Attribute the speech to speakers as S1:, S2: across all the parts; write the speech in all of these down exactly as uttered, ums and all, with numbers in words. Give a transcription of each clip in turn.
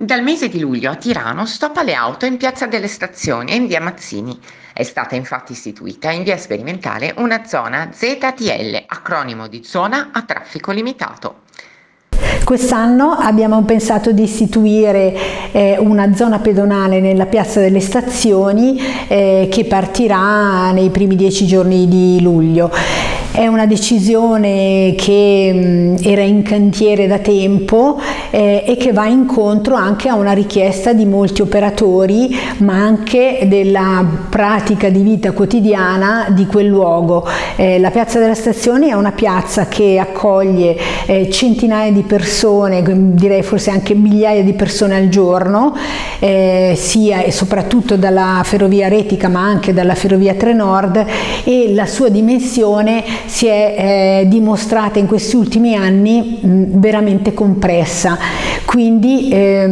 S1: Dal mese di luglio a Tirano stop alle auto in Piazza delle Stazioni e in via Mazzini. È stata infatti istituita in via sperimentale una zona Z T L, acronimo di zona a traffico limitato.
S2: Quest'anno abbiamo pensato di istituire eh, una zona pedonale nella Piazza delle Stazioni eh, che partirà nei primi dieci giorni di luglio. È una decisione che mh, era in cantiere da tempo eh, e che va incontro anche a una richiesta di molti operatori, ma anche della pratica di vita quotidiana di quel luogo. Eh, la Piazza delle Stazioni è una piazza che accoglie eh, centinaia di persone, direi forse anche migliaia di persone al giorno, eh, sia e soprattutto dalla ferrovia Retica ma anche dalla ferrovia Trenord, e la sua dimensione si è eh, dimostrata in questi ultimi anni mh, veramente compressa. Quindi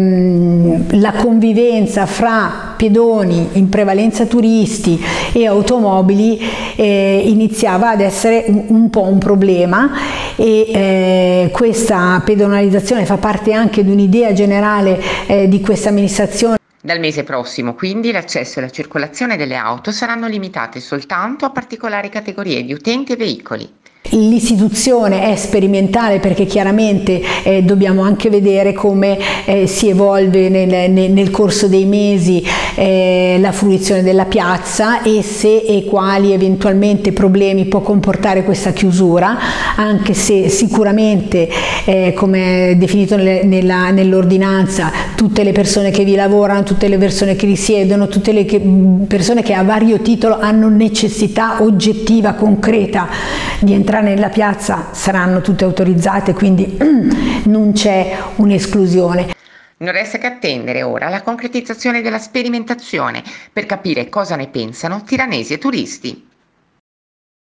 S2: ehm, la convivenza fra pedoni, in prevalenza turisti, e automobili eh, iniziava ad essere un, un po' un problema, e eh, questa pedonalizzazione fa parte anche di un'idea generale eh, di questa amministrazione.
S1: Dal mese prossimo, quindi, l'accesso e la circolazione delle auto saranno limitate soltanto a particolari categorie di utenti e veicoli.
S2: L'istituzione è sperimentale perché chiaramente eh, dobbiamo anche vedere come eh, si evolve nel, nel, nel corso dei mesi eh, la fruizione della piazza e se e quali eventualmente problemi può comportare questa chiusura, anche se sicuramente eh, come è definito nell'ordinanza tutte le persone che vi lavorano, tutte le persone che risiedono, tutte le che, persone che a vario titolo hanno necessità oggettiva, concreta di entrare nella piazza saranno tutte autorizzate, quindi non c'è un'esclusione.
S1: Non resta che attendere ora la concretizzazione della sperimentazione per capire cosa ne pensano tiranesi e turisti.